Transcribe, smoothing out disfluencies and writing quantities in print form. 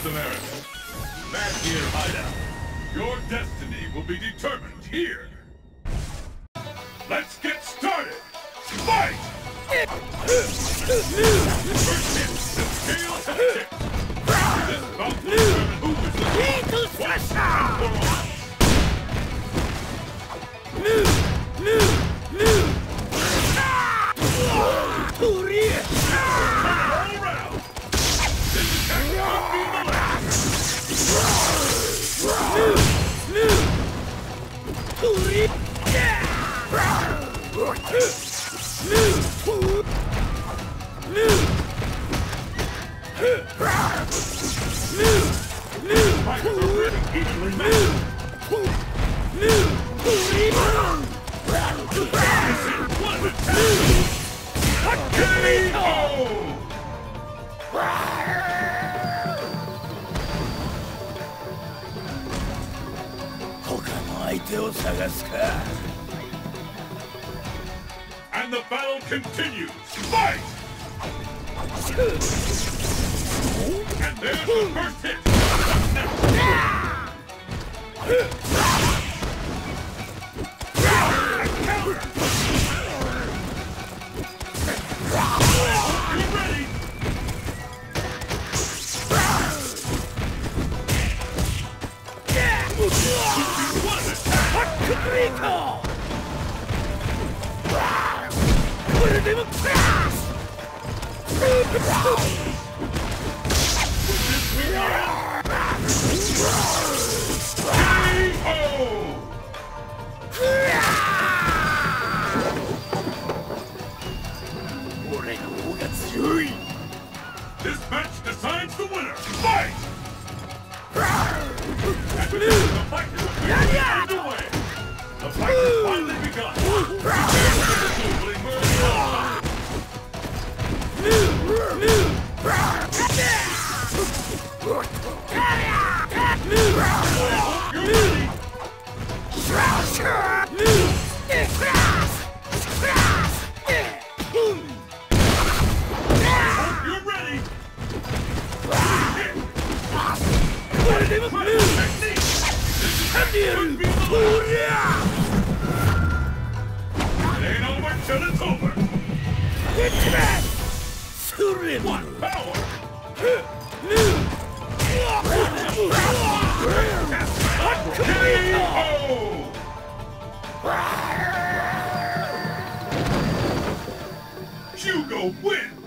North America. Mad Gear Hideout. Your destiny will be determined here. Let's get started! Fight! First hit, the scale has tipped. This bout will determine who is the once and for all. Turn it all around. This attack could be the last. And the battle continues. Fight! And there's the first hit. What's next? Counter! You ready? One attack! This match decides the winner. Fight! And with this, the fight is underway. The fight has finally begun. One power! Hugo wins!